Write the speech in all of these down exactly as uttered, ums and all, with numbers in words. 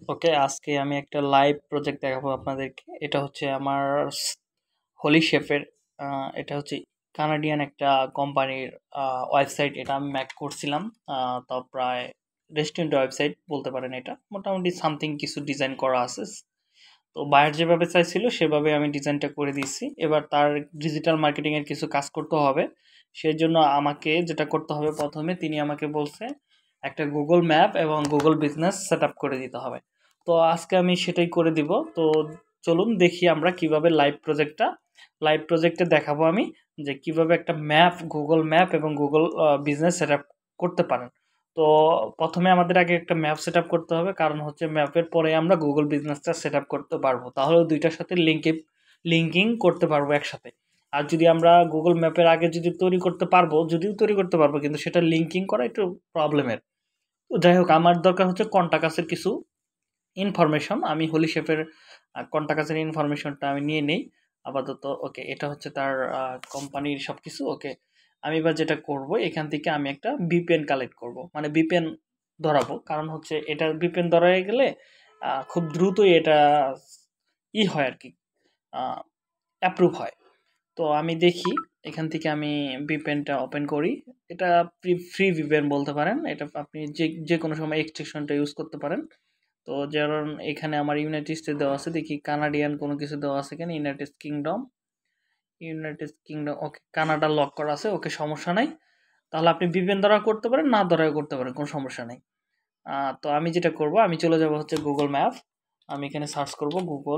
ওকে, আজকে আমি একটা লাইভ প্রজেক্ট দেখাবো আপনাদেরকে। এটা হচ্ছে আমার হোলি শেফের। আহ, এটা হচ্ছে কানাডিয়ান একটা কোম্পানির ওয়েবসাইট। এটা আমি ম্যাক করছিলাম। আহ, তাও প্রায় রেস্টুরেন্ট ওয়েবসাইট বলতে পারেন। এটা মোটামুটি সামথিং কিছু ডিজাইন করা আছে। তো বায়ার যেভাবে চাইছিল সেভাবে আমি ডিজাইনটা করে দিয়েছি। এবার তার ডিজিটাল মার্কেটিং এর কিছু কাজ করতে হবে। সেই জন্য আমাকে যেটা করতে হবে, প্রথমে তিনি আমাকে বলছে একটা গুগল ম্যাপ এবং গুগল বিজনেস সেট আপ করে দিতে হবে। তো আজকে আমি সেটাই করে দিব। তো চলুন দেখি আমরা কিভাবে লাইভ প্রজেক্টটা লাইভ প্রজেক্টে দেখাবো আমি যে কিভাবে একটা ম্যাপ, গুগল ম্যাপ এবং গুগল বিজনেস সেট আপ করতে পারেন। তো প্রথমে আমাদের আগে একটা ম্যাপ সেট আপ করতে হবে, কারণ হচ্ছে ম্যাপের পরে আমরা গুগল বিজনেসটা সেট আপ করতে পারবো। তাহলে দুইটার সাথে লিঙ্কে লিঙ্কিং করতে পারবো একসাথে। আর যদি আমরা গুগল ম্যাপের আগে যদি তৈরি করতে পারবো, যদিও তৈরি করতে পারবো, কিন্তু সেটা লিঙ্কিং করা একটু প্রবলেমের। তো যাই হোক, আমার দরকার হচ্ছে কন্টাকাসের কিছু ইনফরমেশন। আমি হোলি শেফের কন্টাকাসের ইনফরমেশনটা আমি নিয়ে নেই আপাতত। ওকে, এটা হচ্ছে তার কোম্পানির সব কিছু। ওকে, আমি এবার যেটা করব, এখান থেকে আমি একটা বিপিএন কালেক্ট করব, মানে বিপিএন ধরাবো। কারণ হচ্ছে এটা বিপিএন ধরায় গেলে আহ, খুব দ্রুতই এটা ই হয় আর কি, অ্যাপ্রুভ হয়। তো আমি দেখি, এখান থেকে আমি ভিপিএনটা ওপেন করি। এটা ফ্রি ভিপিএন বলতে পারেন। এটা আপনি যে যে কোনো সময় এক্সটেনশনটা ইউজ করতে পারেন। তো যেমন এখানে আমার ইউনাইটেড স্টেট দেওয়া আছে, দেখি কানাডিয়ান কোনো কিছু দেওয়া আছে কিনা। United Kingdom, United Kingdom, okay, Canada lock করা আছে। ওকে, সমস্যা নাই। তাহলে আপনি ভিপিএন দ্বারা করতে পারেন, না দ্বারাও করতে পারেন, কোনো সমস্যা নেই। আহ, তো আমি যেটা করব, আমি চলে যাব হচ্ছে গুগল ম্যাপ। আমি এখানে সার্চ করব গুগল।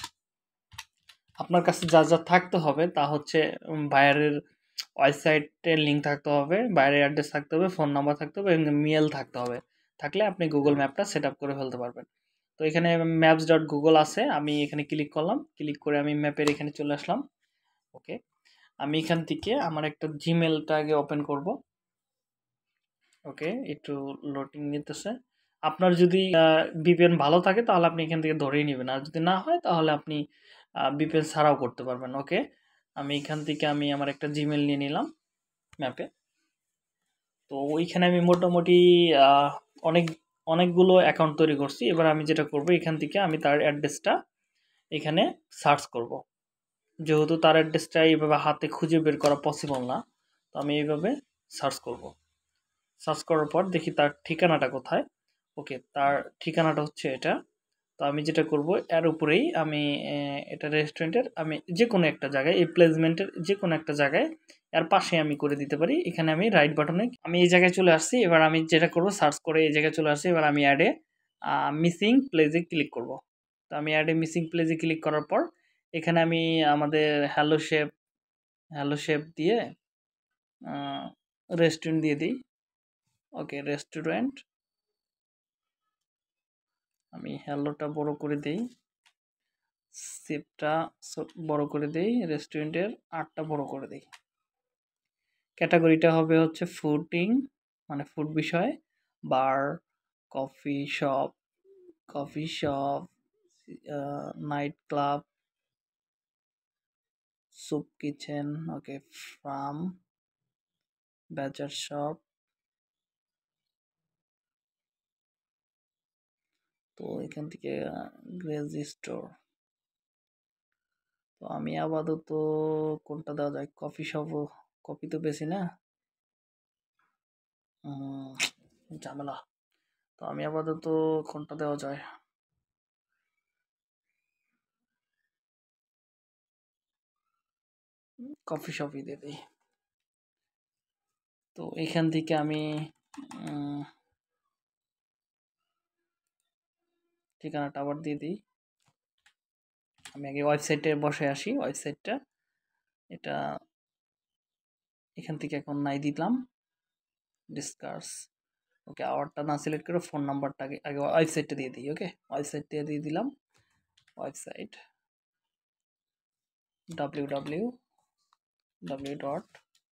আপনার কাছে যা যা থাকতে হবে তা হচ্ছে উম, বায়ারের ওয়েবসাইটের লিঙ্ক থাকতে হবে, বায়ারের অ্যাড্রেস থাকতে হবে, ফোন নাম্বার থাকতে হবে এবং মেল থাকতে হবে। থাকলে আপনি গুগল ম্যাপটা সেট আপ করে ফেলতে পারবেন। তো এখানে ম্যাপস ডট গুগল আছে, আমি এখানে ক্লিক করলাম। ক্লিক করে আমি ম্যাপের এখানে চলে আসলাম। ওকে, আমি এখান থেকে আমার একটা জিমেলটা আগে ওপেন করব। ওকে, একটু লোডিং নিতেছে। আপনার যদি ভিপিএন ভালো থাকে তাহলে আপনি এখান থেকে ধরেই নেবেন, আর যদি না হয় তাহলে আপনি ভিপিএন ছাড়াও করতে পারবেন। ওকে, আমি এখান থেকে আমি আমার একটা জিমেল নিয়ে নিলাম ম্যাপে। তো ওইখানে আমি মোটামুটি আহ, অনেক অনেকগুলো অ্যাকাউন্ট তৈরি করছি। এবার আমি যেটা করব, এখান থেকে আমি তার অ্যাড্রেসটা এখানে সার্চ করব। যেহেতু তার অ্যাড্রেসটা এইভাবে হাতে খুঁজে বের করা পসিবল না, তো আমি এইভাবে সার্চ করব। সার্চ করার পর দেখি তার ঠিকানাটা কোথায়। ওকে, তার ঠিকানাটা হচ্ছে এটা। তো আমি যেটা করব, এর উপরেই আমি আহ, এটা রেস্টুরেন্টের আমি যে কোনো একটা জায়গায়, এই প্লেসমেন্টের যে কোনো একটা জায়গায় এর পাশে আমি করে দিতে পারি। এখানে আমি রাইট বাটনে আমি এই জায়গায় চলে আসছি। এবার আমি যেটা করব, সার্চ করে এই জায়গায় চলে আসছি। এবার আমি অ্যাডে মিসিং প্লেসে ক্লিক করব। তো আমি অ্যাডে মিসিং প্লেসে ক্লিক করার পর এখানে আমি আমাদের হ্যালো শেপ হ্যালো শেপ দিয়ে রেস্টুরেন্ট দিয়ে দিই। ওকে, রেস্টুরেন্ট, আমি হ্যালোটা বড় করে দেই, শেপটা বড় করে দেই, রেস্টুরেন্টের আটটা বড় করে দেই। ক্যাটাগরিটা হবে হচ্ছে ফুডিং, মানে ফুড বিষয়। Bar, coffee shop, coffee shop, night club, soup kitchen, okay, farm, butcher shop. তো এখান থেকে গ্রেজ স্টোর। তো আমি আপাতত কোনটা দেওয়া যায়, কফি শপ, কফি তো বেশি না, উম, ঝামেলা। তো আমি আপাতত কোনটা দেওয়া যায়, কফি শপই দিয়ে দিই। তো এখান থেকে আমি উম, ঠিকানাটা আবার দিয়ে দিই। আমি আগে ওয়েবসাইটে বসে আসি, ওয়েবসাইটটা এটা এখান থেকে এখন নাই দিলাম, ডিসকাস। ওকে, আওয়ারটা না সিলেক্ট করে ফোন নাম্বারটা আগে আগে ওয়েবসাইটটা দিয়ে দিই। ওকে, ওয়েবসাইটটা দিয়ে দিলাম। Website W W W dot,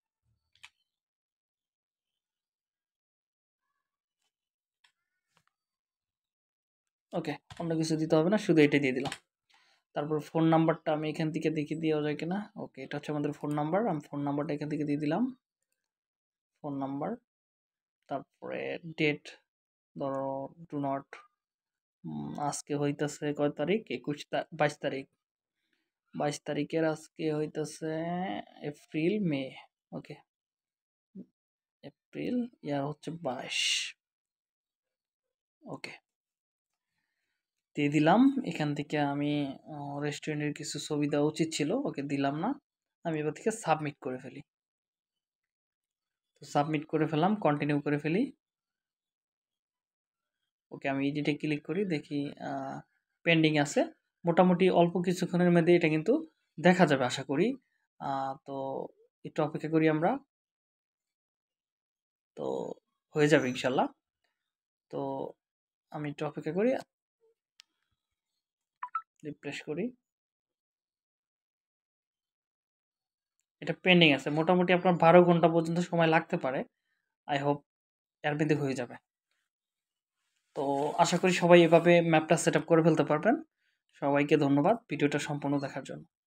okay, অন্য কিছু দিতে হবে না, শুধু এটা দিয়ে দিলাম। তারপর ফোন নাম্বারটা আমি এখান থেকে দেখে দেওয়া যায় কিনা। ওকে, এটা হচ্ছে আমাদের ফোন নাম্বার। আমি ফোন নাম্বারটা এখান থেকে দিয়ে দিলাম, ফোন নাম্বার। তারপরে ডেট, ধরো ডু নট উম, আজকে হইতাছে কয় তারিখ? একুশ বাইশ তারিখ। বাইশ তারিখের আজকে হইতাছে এপ্রিল মে। ওকে, এপ্রিল ইয়ার হচ্ছে বাইশ। ওকে, দিয়ে দিলাম। এখান থেকে আমি রেস্টুরেন্টের কিছু ছবি দেওয়া উচিত ছিল, ওকে দিলাম না। আমি এবার থেকে সাবমিট করে ফেলি। তো সাবমিট করে ফেললাম, কন্টিনিউ করে ফেলি। ওকে, আমি এডিটে ক্লিক করি, দেখি পেন্ডিং আছে। মোটামুটি অল্প কিছুক্ষণের মধ্যে এটা কিন্তু দেখা যাবে আশা করি। আহ, তো একটু অপেক্ষা করি আমরা, তো হয়ে যাবে ইনশাল্লাহ। তো আমি একটু অপেক্ষা করি, রিফ্রেশ করি। এটা পেন্ডিং আছে, মোটামুটি আপনার বারো ঘন্টা পর্যন্ত সময় লাগতে পারে। আই হোপ এর মধ্যে হয়ে যাবে। তো আশা করি সবাই এভাবে ম্যাপটা সেট আপ করে ফেলতে পারবেন। সবাইকে ধন্যবাদ ভিডিওটা সম্পূর্ণ দেখার জন্য।